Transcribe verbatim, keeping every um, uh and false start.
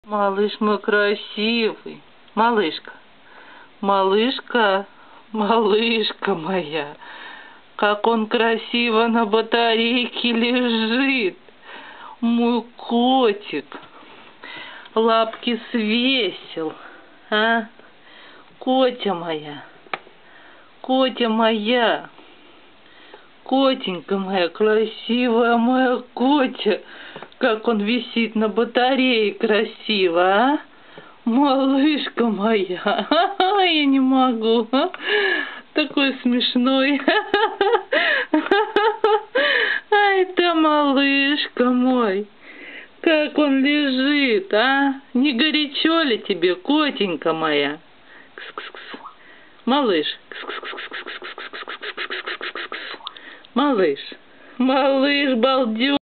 Малыш мой красивый. Малышка. Малышка. Малышка моя. Как он красиво на батарейке лежит. Мой котик. Лапки свесил. А? Котя моя. Котя моя. Котенька моя, красивая моя Котя. Как он висит на батарее красиво, а? Малышка моя. Я не могу. Такой смешной. Ай, да малышка мой. Как он лежит, а? Не горячо ли тебе, котенька моя? Кс-кс-кс. Малыш. Кс-кс-кс-кс-кс-кс-кс-кс-кс-кс-кс-кс. Малыш. Малыш, балдеж.